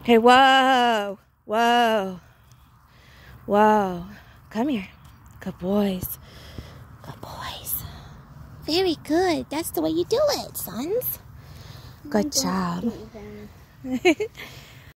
Okay, whoa. Whoa. Whoa. Come here. Good boys. Good boys. Very good. That's the way you do it, sons. Good job.